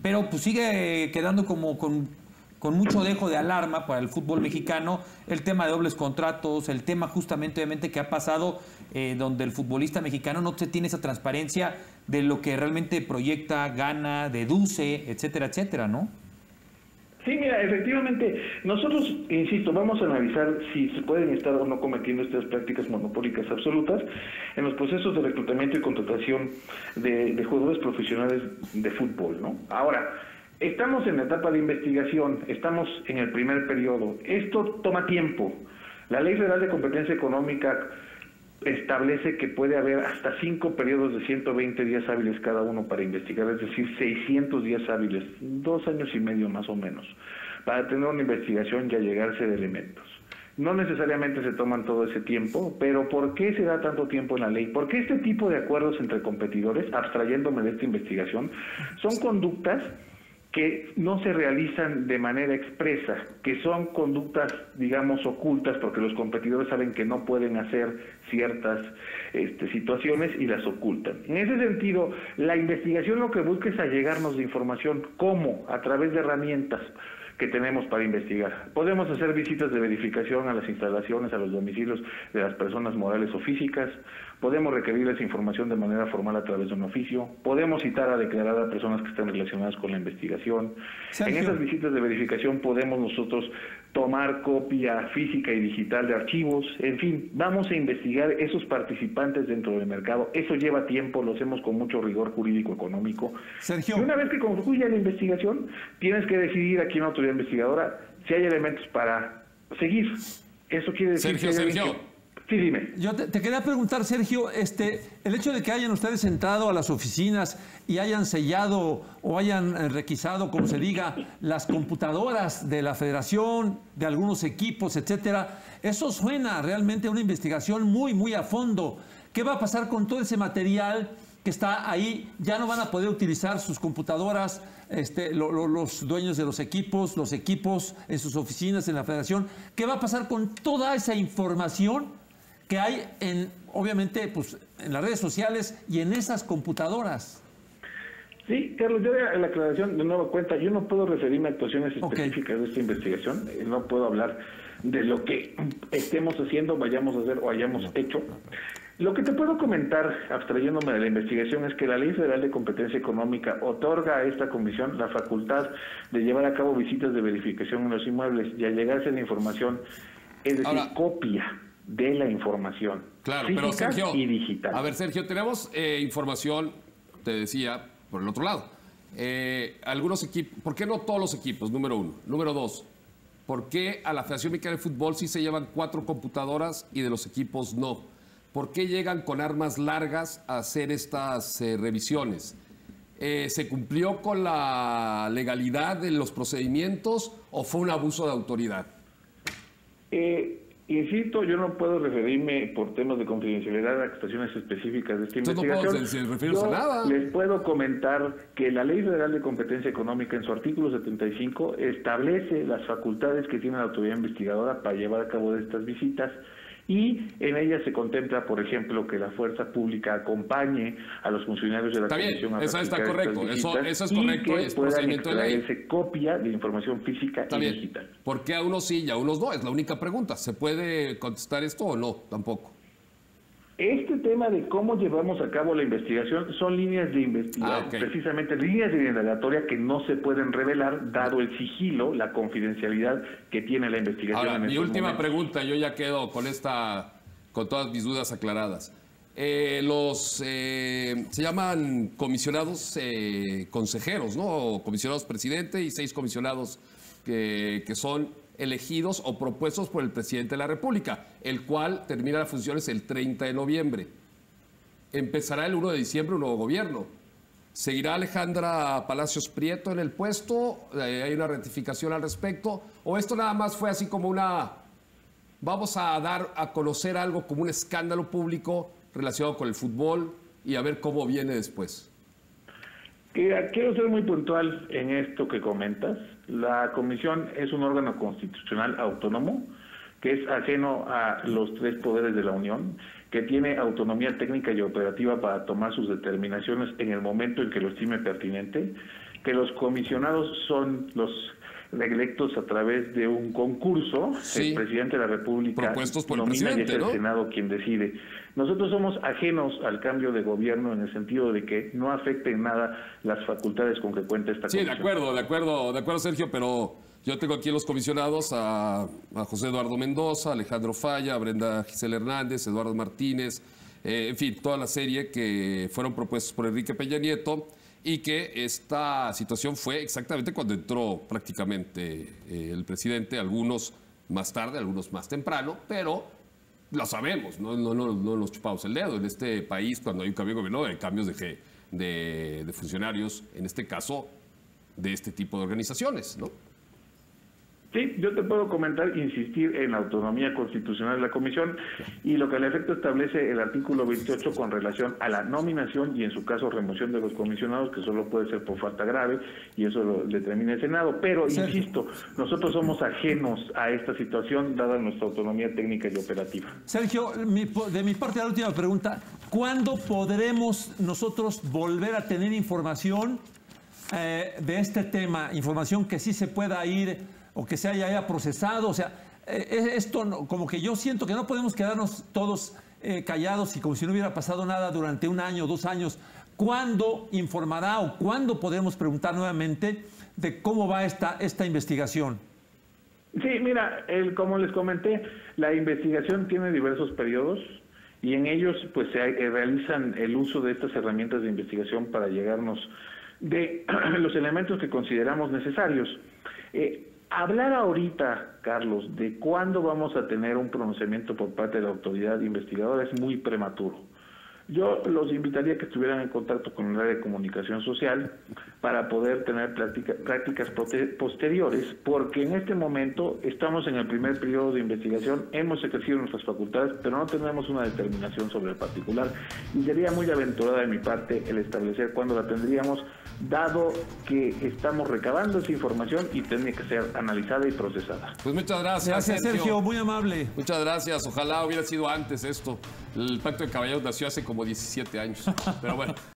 pero pues sigue quedando como con mucho dejo de alarma para el fútbol mexicano, el tema de dobles contratos, el tema justamente obviamente que ha pasado donde el futbolista mexicano no se tiene esa transparencia de lo que realmente proyecta, gana, deduce, etcétera, etcétera, ¿no? Sí, mira, efectivamente, nosotros, insisto, vamos a analizar si se pueden estar o no cometiendo estas prácticas monopólicas absolutas en los procesos de reclutamiento y contratación de jugadores profesionales de fútbol, ¿no? Ahora, estamos en la etapa de investigación, estamos en el primer periodo. Esto toma tiempo. La Ley Federal de Competencia Económica establece que puede haber hasta 5 periodos de 120 días hábiles cada uno para investigar, es decir, 600 días hábiles, 2 años y medio más o menos, para tener una investigación y allegarse de elementos. No necesariamente se toman todo ese tiempo, pero ¿por qué se da tanto tiempo en la ley? Porque este tipo de acuerdos entre competidores, abstrayéndome de esta investigación, son conductas que no se realizan de manera expresa, que son conductas, digamos, ocultas, porque los competidores saben que no pueden hacer ciertas situaciones y las ocultan. En ese sentido, la investigación lo que busca es allegarnos de información. ¿Cómo? A través de herramientas que tenemos para investigar. Podemos hacer visitas de verificación a las instalaciones, a los domicilios de las personas morales o físicas, podemos requerirles información de manera formal a través de un oficio, podemos citar a declarar a personas que estén relacionadas con la investigación. Sergio. En esas visitas de verificación podemos nosotros tomar copia física y digital de archivos, en fin, vamos a investigar esos participantes dentro del mercado. Eso lleva tiempo, lo hacemos con mucho rigor jurídico económico. Sergio. Y una vez que concluya la investigación, tienes que decidir aquí en la autoridad investigadora si hay elementos para seguir. Eso quiere decir Sergio. Sí, dime. Yo te quería preguntar, Sergio, el hecho de que hayan ustedes entrado a las oficinas y hayan sellado o hayan requisado, como se diga, las computadoras de la federación, de algunos equipos, etcétera, eso suena realmente a una investigación muy, muy a fondo. ¿Qué va a pasar con todo ese material que está ahí? Ya no van a poder utilizar sus computadoras, los dueños de los equipos en sus oficinas, en la federación. ¿Qué va a pasar con toda esa información que hay obviamente, pues, en las redes sociales y en esas computadoras? Sí, Carlos, yo de la aclaración de nueva cuenta, yo no puedo referirme a actuaciones específicas de esta investigación, no puedo hablar de lo que estemos haciendo, vayamos a hacer o hayamos hecho. Lo que te puedo comentar, abstrayéndome de la investigación, es que la Ley Federal de Competencia Económica otorga a esta comisión la facultad de llevar a cabo visitas de verificación en los inmuebles y allegarse a la información, es decir, copia de la información, claro, física pero Sergio, y digital. A ver, Sergio, tenemos información, te decía, por el otro lado. Algunos equipos, ¿por qué no todos los equipos? Número uno. Número dos, ¿por qué a la Federación Mexicana de Fútbol sí se llevan 4 computadoras y de los equipos no? ¿Por qué llegan con armas largas a hacer estas revisiones? ¿Se cumplió con la legalidad de los procedimientos o fue un abuso de autoridad? Insisto, yo no puedo referirme por temas de confidencialidad a actuaciones específicas de esta investigación. No puedo a nada. Les puedo comentar que la Ley Federal de Competencia Económica en su artículo 75 establece las facultades que tiene la autoridad investigadora para llevar a cabo estas visitas, y en ella se contempla, por ejemplo, que la fuerza pública acompañe a los funcionarios de la comisión a eso está correcto, eso es correcto, y que es puedan procedimiento de ley. extraerse copia de información física Está y bien. digital. ¿Por qué a unos sí y a unos no? Es la única pregunta. ¿Se puede contestar esto o no? Tampoco. Este tema de cómo llevamos a cabo la investigación son líneas de investigación, precisamente líneas de indagatoria que no se pueden revelar dado el sigilo, la confidencialidad que tiene la investigación. Ahora, mi última pregunta, yo ya quedo con todas mis dudas aclaradas. Se llaman comisionados consejeros, ¿no? O comisionados presidente y 6 comisionados que son elegidos o propuestos por el presidente de la República, el cual termina las funciones el 30 de noviembre. Empezará el 1 de diciembre un nuevo gobierno. ¿Seguirá Alejandra Palacios Prieto en el puesto? ¿Hay una rectificación al respecto? ¿O esto nada más fue así como vamos a dar a conocer algo como un escándalo público relacionado con el fútbol y a ver cómo viene después? Quiero ser muy puntual en esto que comentas. La comisión es un órgano constitucional autónomo que es ajeno a los 3 poderes de la Unión que tiene autonomía técnica y operativa para tomar sus determinaciones en el momento en que lo estime pertinente, que los comisionados son los electos a través de un concurso, sí, el presidente de la República propuestos por el nomina y es el presidente, ¿no? Senado quien decide. Nosotros somos ajenos al cambio de gobierno en el sentido de que no afecta en nada las facultades con que cuenta esta Sí, comisión. de acuerdo, Sergio, pero yo tengo aquí los comisionados a José Eduardo Mendoza, Alejandro Falla, a Brenda Gisela Hernández, Eduardo Martínez, en fin, toda la serie que fueron propuestos por Enrique Peña Nieto, y que esta situación fue exactamente cuando entró prácticamente el presidente, algunos más tarde, algunos más temprano, pero lo sabemos, no nos chupamos el dedo. En este país, cuando hay un cambio de gobierno, hay cambios de funcionarios, en este caso, de este tipo de organizaciones, ¿no? Sí, yo te puedo comentar, insistir en la autonomía constitucional de la comisión y lo que al efecto establece el artículo 28 con relación a la nominación y en su caso remoción de los comisionados, que solo puede ser por falta grave y eso lo determina el Senado. Pero, Sergio, insisto, nosotros somos ajenos a esta situación dada nuestra autonomía técnica y operativa. Sergio, de mi parte la última pregunta, ¿cuándo podremos nosotros volver a tener información de este tema? Información que sí se pueda ir o que se haya procesado. O sea, esto como que yo siento que no podemos quedarnos todos callados y como si no hubiera pasado nada durante 1 año, 2 años. ¿Cuándo informará o cuándo podremos preguntar nuevamente de cómo va esta investigación? Sí, mira, como les comenté, la investigación tiene diversos periodos y en ellos pues se realizan el uso de estas herramientas de investigación para llegarnos de los elementos que consideramos necesarios. Hablar ahorita, Carlos, de cuándo vamos a tener un pronunciamiento por parte de la autoridad investigadora es muy prematuro. Yo los invitaría a que estuvieran en contacto con el área de comunicación social para poder tener prácticas posteriores, porque en este momento estamos en el primer periodo de investigación, hemos ejercido nuestras facultades, pero no tenemos una determinación sobre el particular y sería muy aventurada de mi parte el establecer cuándo la tendríamos, dado que estamos recabando esa información y tiene que ser analizada y procesada. Pues muchas gracias, Gracias, Sergio, muy amable. Muchas gracias. Ojalá hubiera sido antes esto. El Pacto de Caballeros nació hace como 17 años. Pero bueno.